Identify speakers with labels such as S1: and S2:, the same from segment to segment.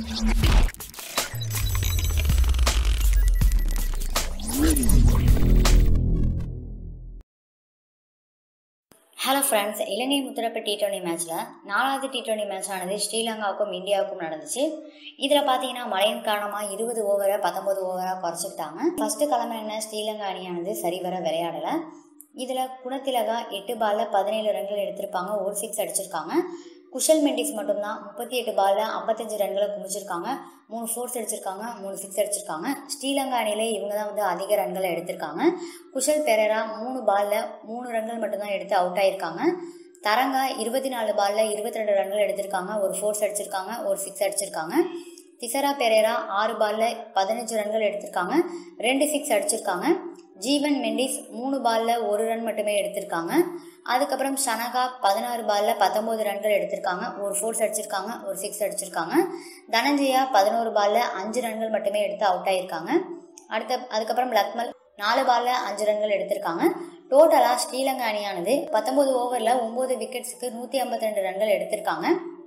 S1: Hello friends, இலங்கை முத்தரப்பு T20 மேட்ச்சில் 4வது T20 மேட்ச் ஆனது ஸ்ரீலங்காவுக்கும் இந்தியாவுக்கும் நடந்துச்சு. இதில் பார்த்தீங்கன்னா மழையின் காரணமாக 20 ஓவரை 19 ஓவராக குறைச்சிக்கிட்டாங்க. ஃபர்ஸ்ட் கிழமை என்ன ஸ்ரீலங்கா அணியானது சரிவர விளையாடலை. இதில் குணத்திலகா 8 பாலில் 17 ரன்கள் எடுத்திருப்பாங்க, ஒரு 6 அடிச்சிருக்காங்க. குஷல் மெண்டிஸ் மட்டும்தான் 38 பாலில் 55 ரன்களை குமிச்சிருக்காங்க, 3 4s அடிச்சிருக்காங்க, 3 6 அடிச்சிருக்காங்க. ஸ்ரீலங்கா அணியிலே இவங்க தான் அதிக ரன்களை எடுத்திருக்காங்க. குஷல் பெரேரா 3 பாலில் 3 ரன்கள் மட்டும்தான் எடுத்து அவுட் ஆயிருக்காங்க. தரங்கா 24 பாலில் 22 ரன்கள் எடுத்திருக்காங்க, ஒரு 4s அடிச்சிருக்காங்க, ஒரு 6 அடிச்சிருக்காங்க. திசரா பெரேரா 6 பாலில் 15 ரன்கள் எடுத்திருக்காங்க, 2 6 அடிச்சிருக்காங்க. ஜீவன் மெண்டிஸ் 3 பாலில் 1 ரன் மட்டுமே எடுத்திருக்காங்க. அதுக்கப்புறம் ஷனகா 16 பாலில் 19 ரன்கள் எடுத்திருக்காங்க, ஒரு 4s அடிச்சிருக்காங்க, ஒரு 6 அடிச்சிருக்காங்க. தனஞ்சயா 11 பாலில் 5 ரன்கள் மட்டுமே எடுத்து அவுட் ஆயிருக்காங்க. அதுக்கப்புறம் லக்மல் 4 பாலில் 5 ரன்கள் எடுத்திருக்காங்க. டோட்டலாக ஸ்ரீலங்கா அணியானது 19 ஓவரில் 9 விக்கெட்ஸுக்கு 152 ரன்கள் எடுத்திருக்காங்க.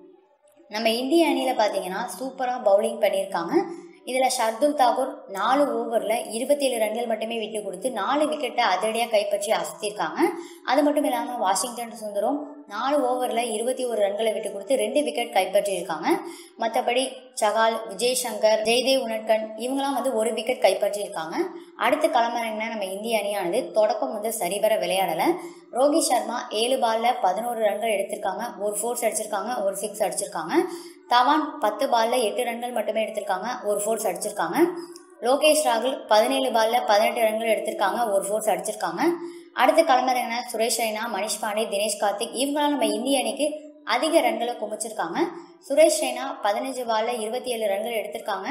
S1: நம்ம இந்திய அணியில் பார்த்தீங்கன்னா சூப்பராக பவுலிங் பண்ணியிருக்காங்க. இதில் ஷர்துல் தாக்கூர் 4 ஓவரில் 27 ரன்கள் மட்டுமே விட்டு கொடுத்து 4 விக்கெட்டை அதிரடியாக கைப்பற்றி அசத்தியிருக்காங்க. அது மட்டும் இல்லாமல் வாஷிங்டன் சுந்தரம் 4 ஓவரில் 21 ரன்களை விட்டு கொடுத்து 2 விக்கெட் கைப்பற்றியிருக்காங்க. மற்றபடி சகால், விஜய் சங்கர், ஜெய்தேவ் உனட்கன் இவங்களாம் 1 விக்கெட் கைப்பற்றியிருக்காங்க. அடுத்து களமிறங்கின நம்ம இந்திய அணியானது தொடக்கம் சரிவர விளையாடலை. ரோஹித் சர்மா 7 பாலில் 11 ரன்கள் எடுத்திருக்காங்க, ஒரு 4s அடிச்சிருக்காங்க, ஒரு 6 அடிச்சிருக்காங்க. தவான் 10 பாலில் 8 ரன்கள் மட்டுமே எடுத்திருக்காங்க, ஒரு 4s அடிச்சிருக்காங்க. லோகேஷ் ராகுல் 17 பாலில் 18 ரன்கள் எடுத்திருக்காங்க, ஒரு 4s அடிச்சிருக்காங்க. அடுத்து களமிறங்கின சுரேஷ் ரெய்னா, மணிஷ் பாண்டே, தினேஷ் கார்த்திக் இவங்களாம் நம்ம இந்திய அணிக்கு அதிக ரன்களை குமிச்சிருக்காங்க. சுரேஷ் ரெய்னா 15 பாலில் 27 ரன்கள் எடுத்திருக்காங்க,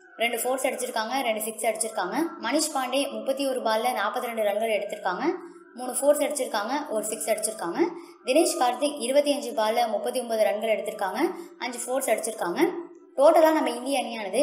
S1: 2 4s அடிச்சிருக்காங்க, 2 6 அடிச்சிருக்காங்க. மணிஷ் பாண்டே 31 பாலில் 42 ரன்கள் எடுத்திருக்காங்க, 3 4s அடிச்சிருக்காங்க, ஒரு 6 அடிச்சிருக்காங்க. தினேஷ் கார்த்திக் 25 பாலில் 39 ரன்கள் எடுத்திருக்காங்க, 5 4s அடிச்சிருக்காங்க. டோட்டலாக நம்ம இந்திய அணியானது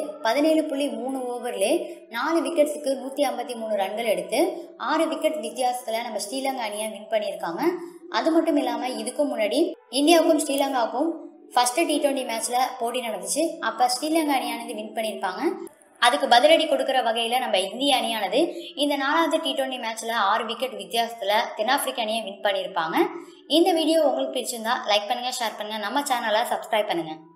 S1: 17.3 ஓவர்லே 4 விக்கெட்ஸுக்கு 153 ரன்கள் எடுத்து 6 விக்கெட் வித்தியாசத்தில் நம்ம ஸ்ரீலங்கா அணியை வின் பண்ணியிருக்காங்க. அது மட்டும் இல்லாமல் இதுக்கும் முன்னாடி இந்தியாவுக்கும் ஸ்ரீலங்காவுக்கும் ஃபர்ஸ்ட் T20 மேட்ச்சில் போட்டி நடந்துச்சு. அப்போ ஸ்ரீலங்கா அணியானது வின் பண்ணியிருப்பாங்க. அதுக்கு பதிலடி கொடுக்குற வகையில் நம்ம இந்திய அணியானது இந்த 4வது T20 மேட்ச்சில் 6 விக்கெட் வித்தியாசத்தில் தென்னாப்பிரிக்க அணியை வின் பண்ணியிருப்பாங்க. இந்த வீடியோ உங்களுக்கு பிடிச்சிருந்தா லைக் பண்ணுங்கள், ஷேர் பண்ணுங்கள், நம்ம சேனலை சப்ஸ்கிரைப் பண்ணுங்கள்.